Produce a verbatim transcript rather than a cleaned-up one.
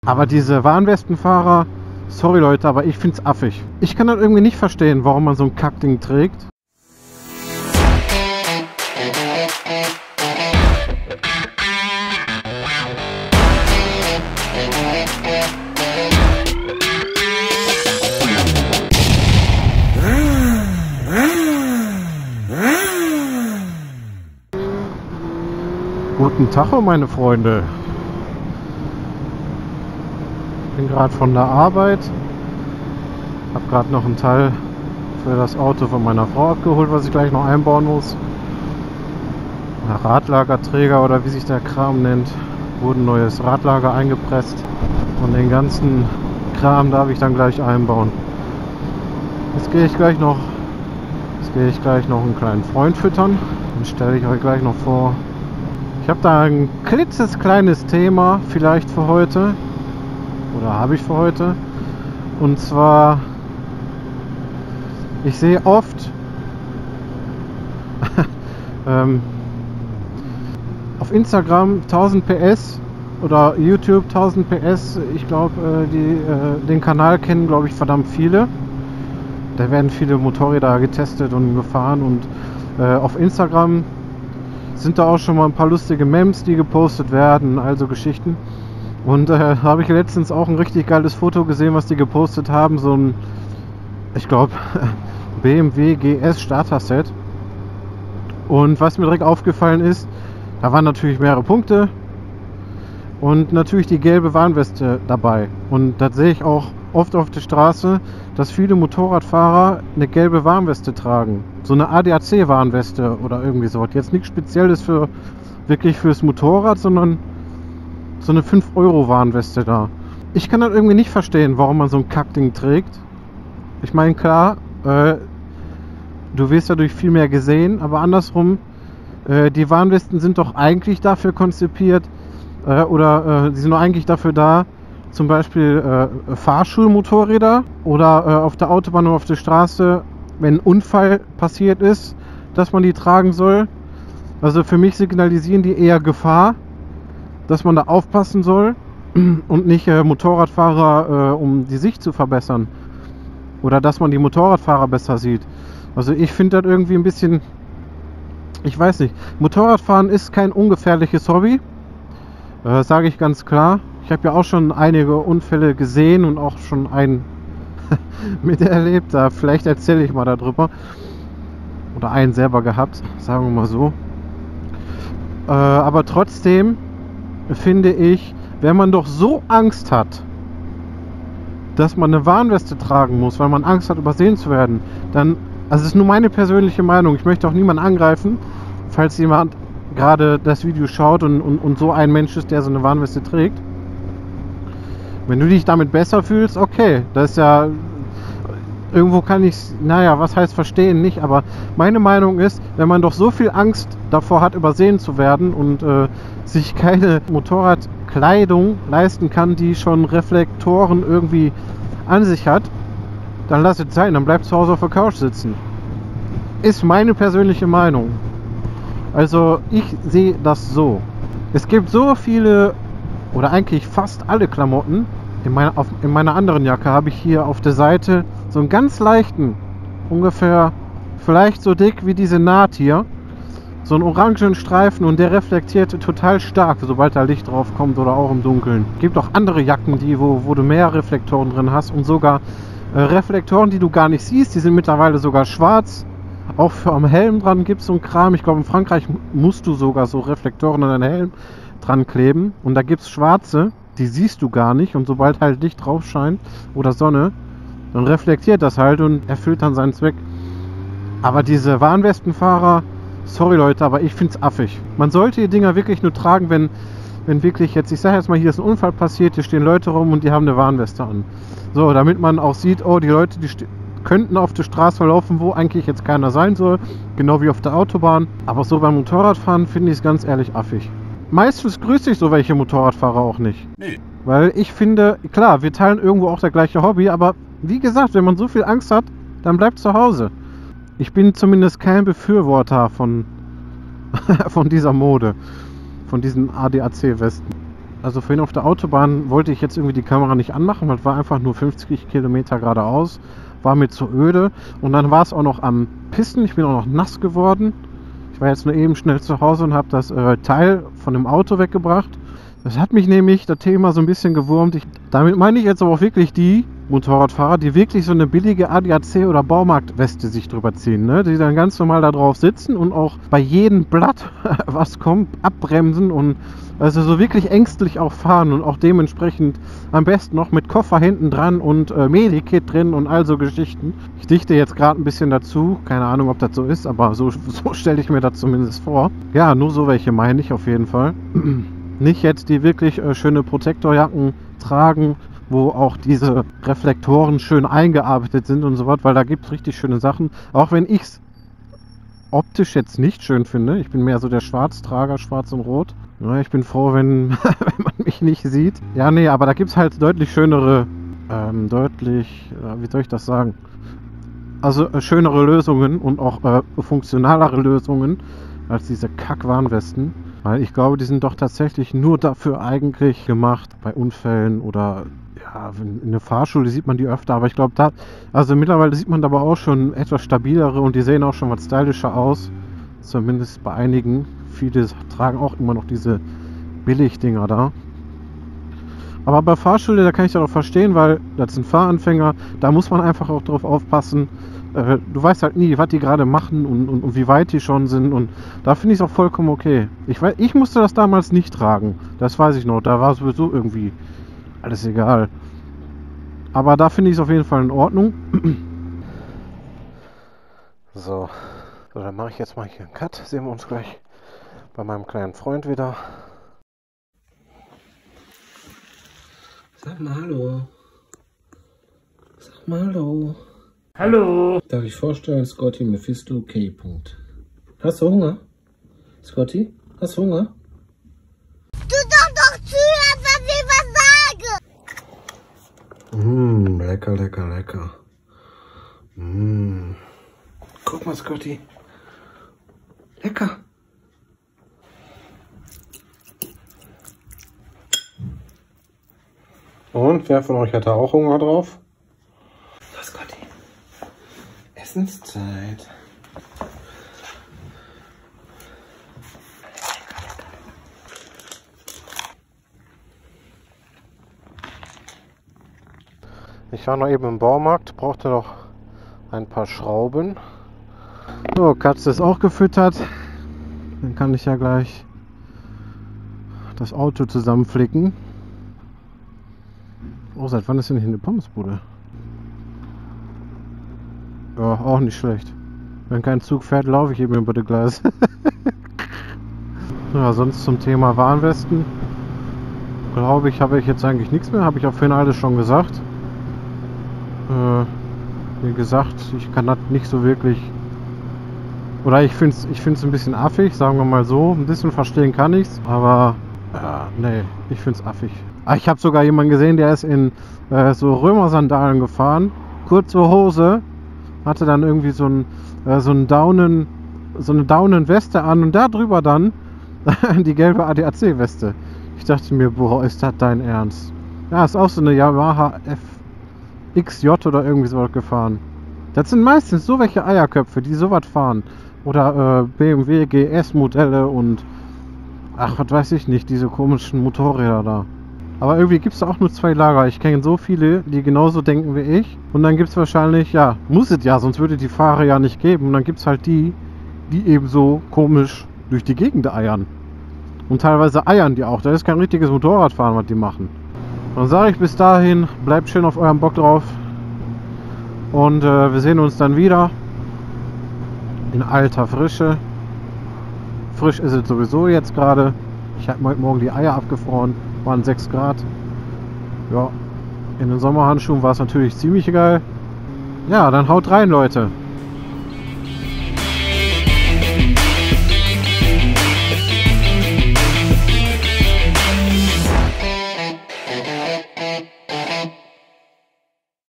Aber diese Warnwestenfahrer, sorry Leute, aber ich find's affig. Ich kann das irgendwie nicht verstehen, warum man so ein Kackding trägt. Guten Tag, meine Freunde. Ich bin gerade von der Arbeit. Habe gerade noch einen Teil für das Auto von meiner Frau abgeholt, was ich gleich noch einbauen muss. Ein Radlagerträger oder wie sich der Kram nennt. Wurde ein neues Radlager eingepresst. Und den ganzen Kram darf ich dann gleich einbauen. Jetzt gehe ich gleich noch, jetzt gehe ich gleich noch einen kleinen Freund füttern. Den stelle ich euch gleich noch vor. Ich habe da ein klitzekleines Thema vielleicht für heute. Oder habe ich für heute. Und zwar, ich sehe oft ähm, auf Instagram tausend P S oder YouTube tausend P S. Ich glaube, äh, die äh, den Kanal kennen, glaube ich, verdammt viele. Da werden viele Motorräder getestet und gefahren. Und äh, auf Instagram sind da auch schon mal ein paar lustige Memes, die gepostet werden, also Geschichten. Und äh, habe ich letztens auch ein richtig geiles Foto gesehen, was die gepostet haben. So ein, ich glaube, B M W G S Starter-Set. Und was mir direkt aufgefallen ist, da waren natürlich mehrere Punkte. Und natürlich die gelbe Warnweste dabei. Und das sehe ich auch oft auf der Straße, dass viele Motorradfahrer eine gelbe Warnweste tragen. So eine A D A C-Warnweste oder irgendwie so. Jetzt nichts Spezielles für wirklich fürs Motorrad, sondern so eine fünf Euro Warnweste da. Ich kann das irgendwie nicht verstehen, warum man so ein Kackding trägt. Ich meine, klar, äh, du wirst dadurch viel mehr gesehen, aber andersrum, äh, die Warnwesten sind doch eigentlich dafür konzipiert, äh, oder äh, die sind doch eigentlich dafür da, zum Beispiel äh, Fahrschulmotorräder oder äh, auf der Autobahn oder auf der Straße, wenn ein Unfall passiert ist, dass man die tragen soll. Also für mich signalisieren die eher Gefahr, dass man da aufpassen soll und nicht äh, Motorradfahrer, äh, um die Sicht zu verbessern. Oder dass man die Motorradfahrer besser sieht. Also ich finde das irgendwie ein bisschen, ich weiß nicht, Motorradfahren ist kein ungefährliches Hobby, äh, sage ich ganz klar. Ich habe ja auch schon einige Unfälle gesehen und auch schon einen miterlebt. Da vielleicht erzähle ich mal darüber. Oder einen selber gehabt, sagen wir mal so. Äh, aber trotzdem finde ich, wenn man doch so Angst hat, dass man eine Warnweste tragen muss, weil man Angst hat, übersehen zu werden, dann, also es ist nur meine persönliche Meinung, ich möchte auch niemanden angreifen, falls jemand gerade das Video schaut und, und, und so ein Mensch ist, der so eine Warnweste trägt. Wenn du dich damit besser fühlst, okay, das ist ja, irgendwo kann ich, naja, was heißt verstehen, nicht, aber meine Meinung ist, wenn man doch so viel Angst davor hat, übersehen zu werden und äh, sich keine Motorradkleidung leisten kann, die schon Reflektoren irgendwie an sich hat, dann lass es sein, dann bleib zu Hause auf der Couch sitzen. Ist meine persönliche Meinung. Also ich sehe das so. Es gibt so viele, oder eigentlich fast alle Klamotten, in meiner, auf, in meiner anderen Jacke habe ich hier auf der Seite so einen ganz leichten, ungefähr vielleicht so dick wie diese Naht hier, so einen orangen Streifen und der reflektiert total stark, sobald da Licht drauf kommt oder auch im Dunkeln. Es gibt auch andere Jacken, die, wo, wo du mehr Reflektoren drin hast und sogar äh, Reflektoren, die du gar nicht siehst, die sind mittlerweile sogar schwarz. Auch für am Helm dran gibt es so einen Kram. Ich glaube, in Frankreich musst du sogar so Reflektoren an deinen Helm dran kleben. Und da gibt es schwarze, die siehst du gar nicht. Und sobald halt Licht drauf scheint oder Sonne, dann reflektiert das halt und erfüllt dann seinen Zweck. Aber diese Warnwestenfahrer, sorry Leute, aber ich finde es affig. Man sollte die Dinger wirklich nur tragen, wenn, wenn wirklich jetzt, ich sage jetzt mal, hier ist ein Unfall passiert, hier stehen Leute rum und die haben eine Warnweste an. So, damit man auch sieht, oh, die Leute, die könnten auf der Straße laufen, wo eigentlich jetzt keiner sein soll, genau wie auf der Autobahn. Aber so beim Motorradfahren finde ich es ganz ehrlich affig. Meistens grüße ich so welche Motorradfahrer auch nicht. Nee. Weil ich finde, klar, wir teilen irgendwo auch das gleiche Hobby, aber wie gesagt, wenn man so viel Angst hat, dann bleibt zu Hause. Ich bin zumindest kein Befürworter von, von dieser Mode, von diesen A D A C-Westen. Also vorhin auf der Autobahn wollte ich jetzt irgendwie die Kamera nicht anmachen, weil es war einfach nur fünfzig Kilometer geradeaus. War mir zu öde. Und dann war es auch noch am Pissen. Ich bin auch noch nass geworden. Ich war jetzt nur eben schnell zu Hause und habe das äh, Teil von dem Auto weggebracht. Das hat mich nämlich, das Thema, so ein bisschen gewurmt. Ich, damit meine ich jetzt aber auch wirklich die Motorradfahrer, die wirklich so eine billige A D A C oder Baumarktweste sich drüber ziehen, ne? Die dann ganz normal da drauf sitzen und auch bei jedem Blatt, was kommt, abbremsen und also so wirklich ängstlich auch fahren und auch dementsprechend am besten noch mit Koffer hinten dran und äh, Medikit drin und all so Geschichten. Ich dichte jetzt gerade ein bisschen dazu, keine Ahnung, ob das so ist, aber so, so stelle ich mir das zumindest vor. Ja, nur so welche meine ich auf jeden Fall. Nicht jetzt die wirklich äh, schöne Protektorjacken tragen, wo auch diese Reflektoren schön eingearbeitet sind und so was, weil da gibt es richtig schöne Sachen. Auch wenn ich es optisch jetzt nicht schön finde. Ich bin mehr so der Schwarztrager, schwarz und rot. Ja, ich bin froh, wenn, wenn man mich nicht sieht. Ja, nee, aber da gibt es halt deutlich schönere, ähm, deutlich, äh, wie soll ich das sagen? Also äh, schönere Lösungen und auch äh, funktionalere Lösungen als diese Kack-Warnwesten. Weil ich glaube, die sind doch tatsächlich nur dafür eigentlich gemacht, bei Unfällen oder ja, in der Fahrschule sieht man die öfter, aber ich glaube, da, also mittlerweile sieht man aber auch schon etwas stabilere und die sehen auch schon was stylischer aus, zumindest bei einigen. Viele tragen auch immer noch diese Billigdinger da. Aber bei Fahrschule, da kann ich das auch verstehen, weil das sind Fahranfänger, da muss man einfach auch drauf aufpassen. Äh, du weißt halt nie, was die gerade machen und, und, und wie weit die schon sind und da finde ich es auch vollkommen okay. Ich, weiß, ich musste das damals nicht tragen, das weiß ich noch, da war sowieso irgendwie alles egal. Aber da finde ich es auf jeden Fall in Ordnung. So, so dann mache ich jetzt mal hier einen Cut, sehen wir uns gleich bei meinem kleinen Freund wieder. Sag mal hallo. Sag mal hallo. Hallo. Darf ich vorstellen, Scotty Mephisto K. Punkt. Hast du Hunger? Scotty, hast du Hunger? Du darfst doch zuhören, was ich was sage. Mmm, lecker, lecker, lecker. Mmm. Guck mal, Scotty. Lecker. Und wer von euch hat da auch Hunger drauf? So, Scotty. Essenszeit. Ich war noch eben im Baumarkt, brauchte noch ein paar Schrauben. So, Katze ist auch gefüttert. Dann kann ich ja gleich das Auto zusammenflicken. Oh, seit wann ist denn hier eine Pommesbude? Ja, auch nicht schlecht. Wenn kein Zug fährt, laufe ich eben über die Gleise. Ja, sonst zum Thema Warnwesten. Glaube ich, habe ich jetzt eigentlich nichts mehr. Habe ich auch vorhin alles schon gesagt. Äh, wie gesagt, ich kann das nicht so wirklich... Oder ich finde es ich find's ein bisschen affig, sagen wir mal so. Ein bisschen verstehen kann ich es, aber... Ja, nee, ich finde es affig. Ah, ich habe sogar jemanden gesehen, der ist in äh, so Römersandalen gefahren. Kurze Hose. Hatte dann irgendwie so, ein, äh, so, ein Daunen, so eine Daunenweste an und da drüber dann die gelbe A D A C-Weste. Ich dachte mir, boah, ist das dein Ernst? Ja, ist auch so eine Yamaha F X J oder irgendwie sowas gefahren. Das sind meistens so welche Eierköpfe, die sowas fahren. Oder äh, B M W G S-Modelle und ach, was weiß ich nicht, diese komischen Motorräder da. Aber irgendwie gibt es da auch nur zwei Lager. Ich kenne so viele, die genauso denken wie ich. Und dann gibt es wahrscheinlich, ja, muss es ja, sonst würde die Fahrer ja nicht geben. Und dann gibt es halt die, die eben so komisch durch die Gegend eiern. Und teilweise eiern die auch. Das ist kein richtiges Motorradfahren, was die machen. Dann sage ich bis dahin, bleibt schön auf eurem Bock drauf. Und äh, wir sehen uns dann wieder. In alter Frische. Frisch ist es sowieso jetzt gerade. Ich habe heute Morgen die Eier abgefroren. Waren sechs Grad. Ja, in den Sommerhandschuhen war es natürlich ziemlich geil. Ja, dann haut rein, Leute.